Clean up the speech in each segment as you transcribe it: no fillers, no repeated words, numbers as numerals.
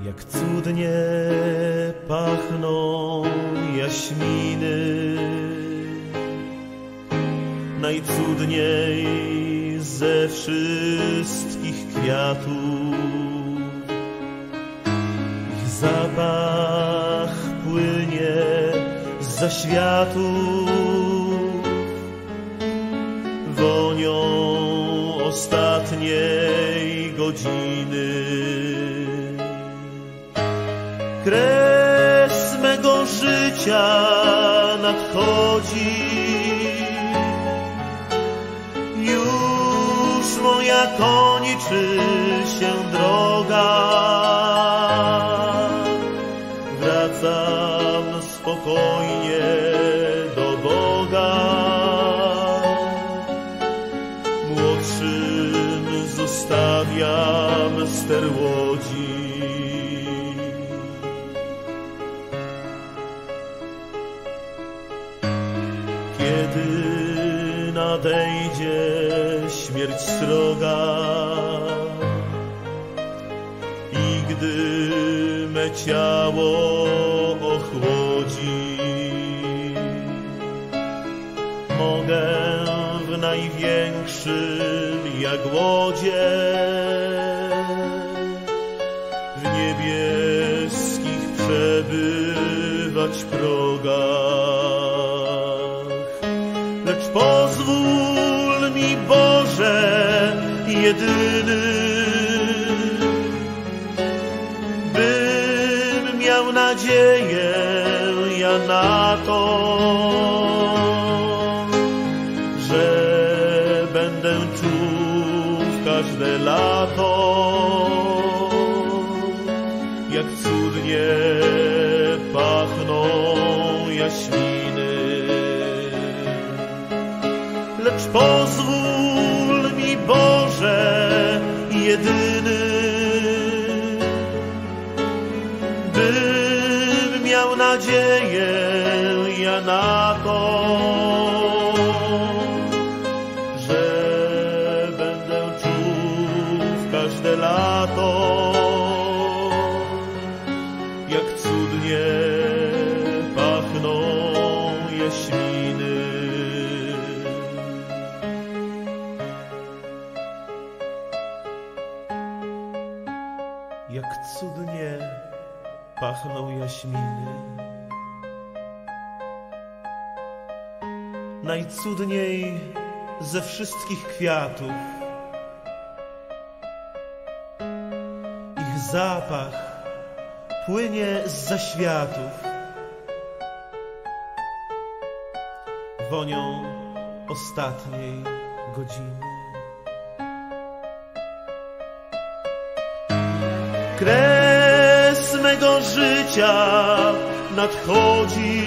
Jak cudnie pachną jaśminy, najcudniej ze wszystkich kwiatów. Ich zapach płynie zza światów wonią ostatniej godziny. Kres mego życia nadchodzi, już moja kończy się droga. Wracam spokojnie do Boga, młodszym zostawiam ster łodzi. Kiedy nadejdzie śmierć sroga i gdy me ciało ochłodzi, mogę w największym jagłodzie w niebieskich przebywać progach. Lecz pozwól mi, Boże jedyny, bym miał nadzieję ja na to, że będę czuł w każde lato, jak cudnie pachną jaśminy. Lecz pozwól mi, Boże jedyny, bym miał nadzieję ja na to, że będę czuł w każde lato, jak cudnie pachną jaśminy. Jak cudnie pachną jaśminy, najcudniej ze wszystkich kwiatów. Ich zapach płynie zza światów wonią ostatniej godziny. Kres mego życia nadchodzi,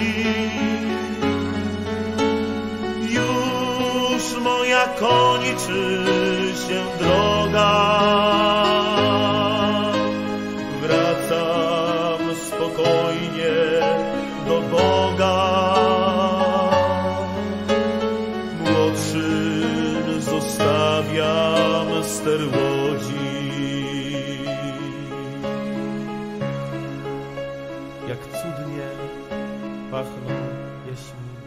już moja kończy się droga. Wracam spokojnie do Boga, młodszym zostawiam ster łodzi. Jak cudnie pachną jaśminy.